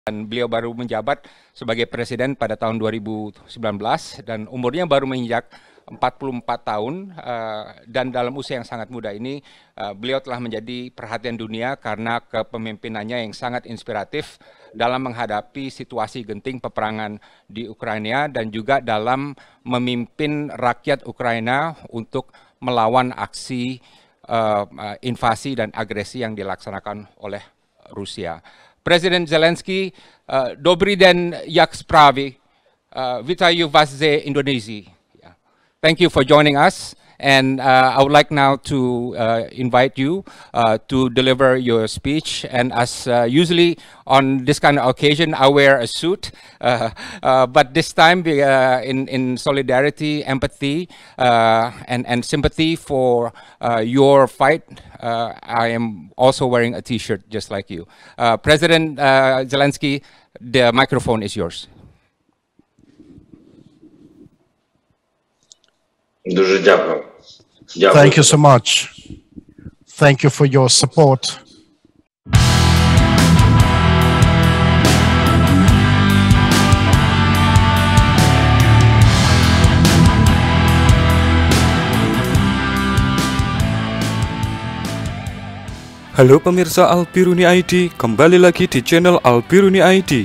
Dan beliau baru menjabat sebagai presiden pada tahun 2019 dan umurnya baru menginjak 44 tahun dan dalam usia yang sangat muda ini beliau telah menjadi perhatian dunia karena kepemimpinannya yang sangat inspiratif dalam menghadapi situasi genting peperangan di Ukraina dan juga dalam memimpin rakyat Ukraina untuk melawan aksi invasi dan agresi yang dilaksanakan oleh Rusia. President Zelensky, dobry den, jak sprawy. Witayu was ze Indonesia. Thank you for joining us, and I would like now to invite you to deliver your speech. And as usually on this kind of occasion, I wear a suit, but this time in solidarity, empathy, and sympathy for your fight, I am also wearing a T-shirt just like you. President Zelensky, the microphone is yours. Дуже дякую. Thank you so much. Thank you for your support. Halo pemirsa Albiruni ID, kembali lagi di channel Albiruni ID.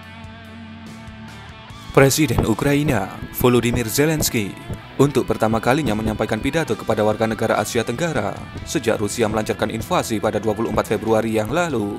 Presiden Ukraina, Volodymyr Zelensky, untuk pertama kalinya menyampaikan pidato kepada warga negara Asia Tenggara sejak Rusia melancarkan invasi pada 24 Februari yang lalu.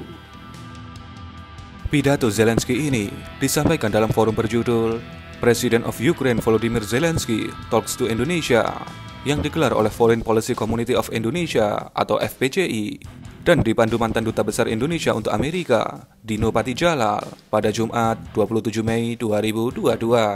Pidato Zelensky ini disampaikan dalam forum berjudul President of Ukraine Volodymyr Zelensky Talks to Indonesia yang digelar oleh Foreign Policy Community of Indonesia atau FPCI dan dipandu mantan Duta Besar Indonesia untuk Amerika, Dino Patijalal, pada Jumat 27 Mei 2022.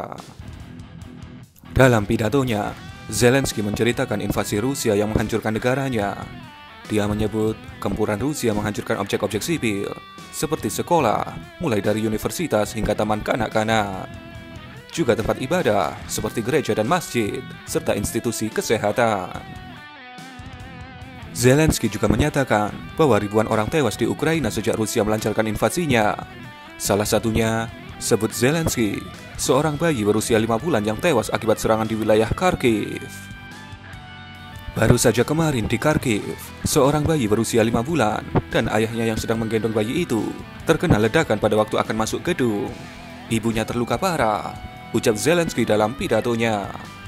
Dalam pidatonya, Zelensky menceritakan invasi Rusia yang menghancurkan negaranya. Dia menyebut gempuran Rusia menghancurkan objek-objek sipil, seperti sekolah, mulai dari universitas hingga taman kanak-kanak. Juga tempat ibadah, seperti gereja dan masjid, serta institusi kesehatan. Zelensky juga menyatakan bahwa ribuan orang tewas di Ukraina sejak Rusia melancarkan invasinya. Salah satunya, sebut Zelensky, seorang bayi berusia 5 bulan yang tewas akibat serangan di wilayah Kharkiv. Baru saja kemarin di Kharkiv, seorang bayi berusia 5 bulan dan ayahnya yang sedang menggendong bayi itu terkena ledakan pada waktu akan masuk gedung. Ibunya terluka parah, ucap Zelensky dalam pidatonya.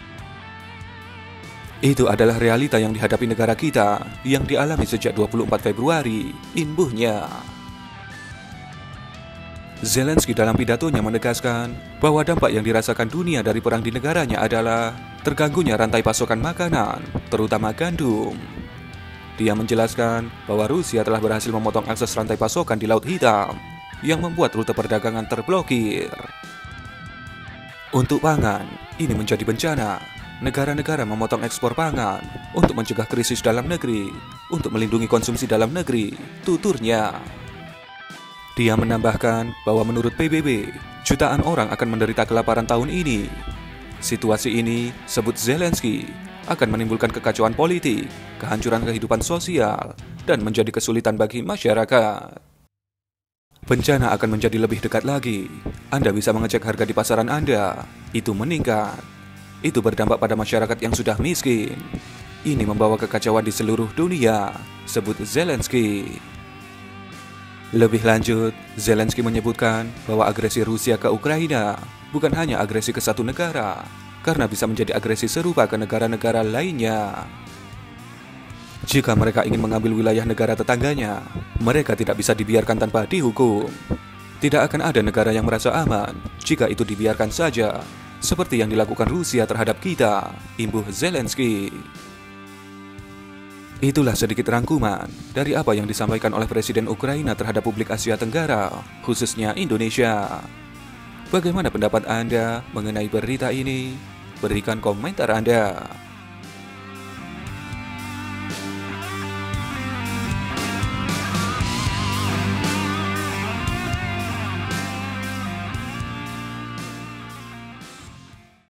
Itu adalah realita yang dihadapi negara kita yang dialami sejak 24 Februari, imbuhnya. Zelensky dalam pidatonya menegaskan bahwa dampak yang dirasakan dunia dari perang di negaranya adalah terganggunya rantai pasokan makanan, terutama gandum. Dia menjelaskan bahwa Rusia telah berhasil memotong akses rantai pasokan di Laut Hitam yang membuat rute perdagangan terblokir. Untuk pangan, ini menjadi bencana. Negara-negara memotong ekspor pangan untuk mencegah krisis dalam negeri, untuk melindungi konsumsi dalam negeri, tuturnya. Dia menambahkan bahwa menurut PBB, jutaan orang akan menderita kelaparan tahun ini. Situasi ini, sebut Zelensky, akan menimbulkan kekacauan politik, kehancuran kehidupan sosial, dan menjadi kesulitan bagi masyarakat. Bencana akan menjadi lebih dekat lagi. Anda bisa mengecek harga di pasaran Anda, itu meningkat. Itu berdampak pada masyarakat yang sudah miskin. Ini membawa kekacauan di seluruh dunia, sebut Zelensky. Lebih lanjut, Zelensky menyebutkan bahwa agresi Rusia ke Ukraina bukan hanya agresi ke satu negara, karena bisa menjadi agresi serupa ke negara-negara lainnya. Jika mereka ingin mengambil wilayah negara tetangganya, mereka tidak bisa dibiarkan tanpa dihukum. Tidak akan ada negara yang merasa aman jika itu dibiarkan saja, seperti yang dilakukan Rusia terhadap kita, imbuh Zelensky. Itulah sedikit rangkuman dari apa yang disampaikan oleh Presiden Ukraina terhadap publik Asia Tenggara, khususnya Indonesia. Bagaimana pendapat Anda mengenai berita ini? Berikan komentar Anda.